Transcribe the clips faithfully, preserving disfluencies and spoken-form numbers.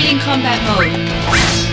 Initiating combat mode.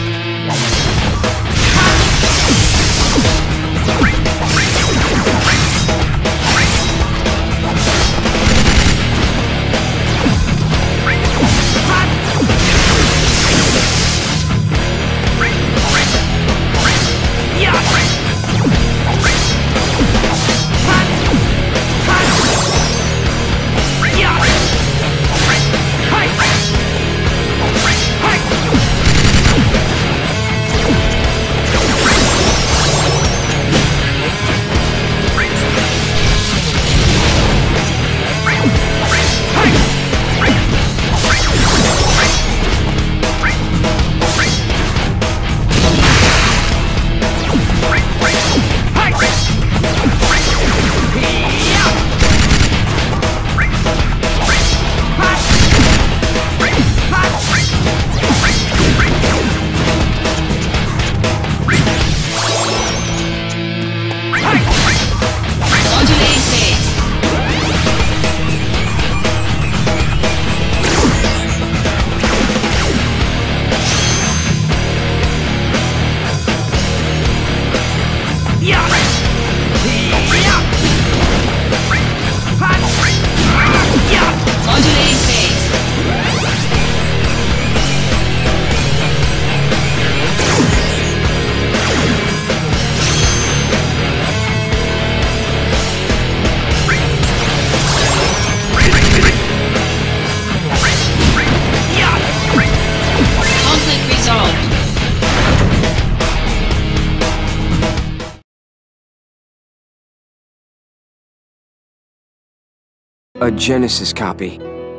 A Genesis copy.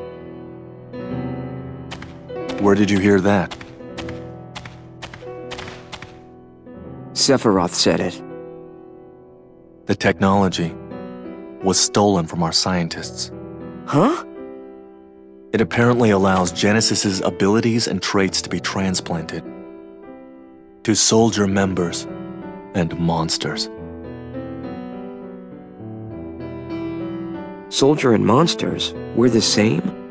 Where did you hear that? Sephiroth said it. The technology was stolen from our scientists. Huh? It apparently allows Genesis's abilities and traits to be transplanted to soldier members and monsters. Soldier and monsters, we're the same?